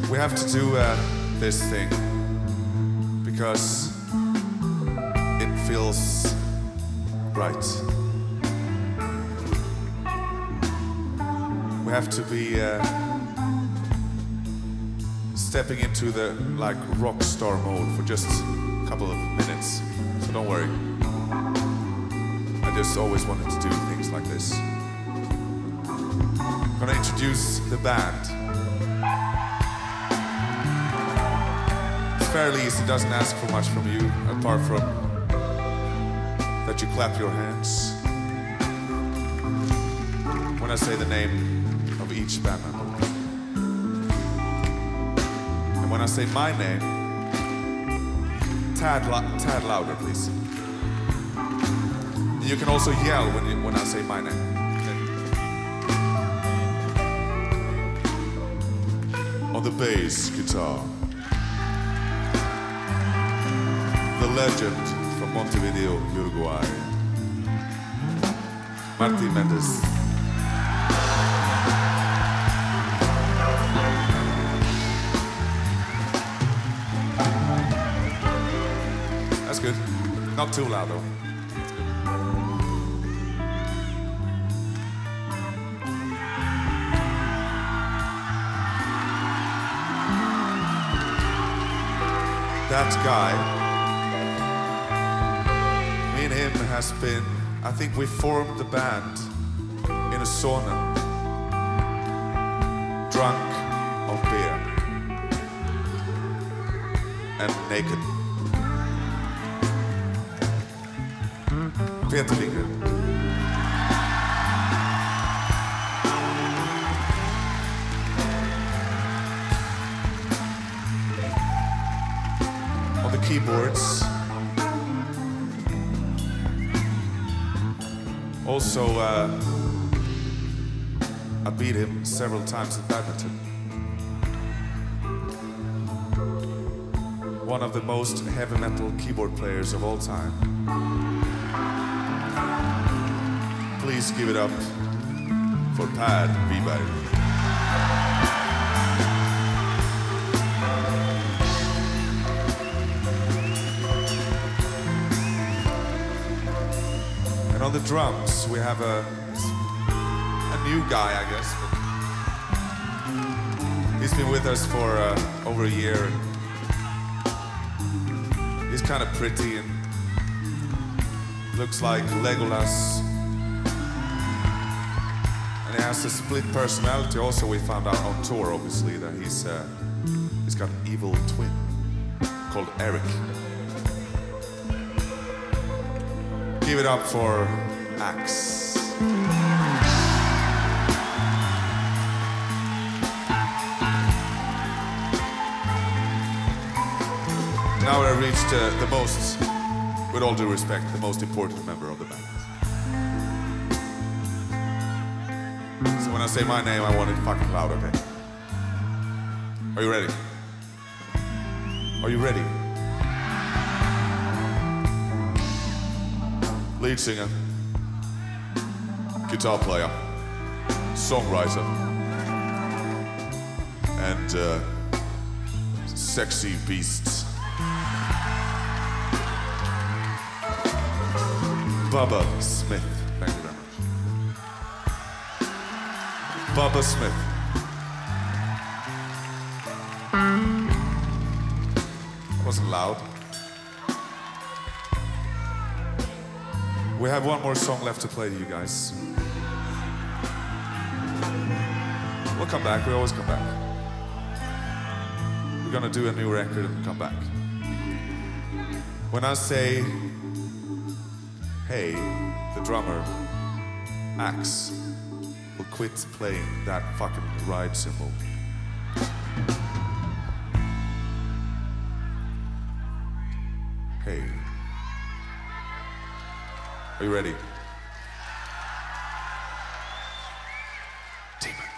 We have to do this thing because it feels right. We have to be stepping into the rock star mode for just a couple of minutes. So don't worry. I just always wanted to do things like this. I'm gonna introduce the band. It's fairly easy, doesn't ask for much from you, apart from that you clap your hands when I say the name of each band member. And when I say my name, tad louder, please. You can also yell when I say my name. On the bass guitar, the legend from Montevideo, Uruguay, Martin Mendes. That's good. Not too loud though. That guy, me and him has been, I think we formed the band in a sauna, drunk on beer and naked. Peter Lindgren. On the keyboards. Also, I beat him several times in badminton. One of the most heavy metal keyboard players of all time. Please give it up for Per Wiberg. And on the drums, we have a new guy, I guess. But he's been with us for over a year. He's kind of pretty and looks like Legolas. And he has a split personality. Also, we found out on tour, obviously, that he's got an evil twin called Eric. Give it up for Axe. Now we've reached the most, with all due respect, the most important member of the band. So when I say my name, I want it fucking loud, okay? Are you ready? Are you ready? Lead singer, guitar player, songwriter, and sexy beast. Bubba Smith. Thank you very much. Bubba Smith. That wasn't loud. We have one more song left to play to you guys. We'll come back, we always come back. We're gonna do a new record and come back. When I say, hey, the drummer, Axe, will quit playing that fucking ride cymbal. Hey. Are you ready? Demon.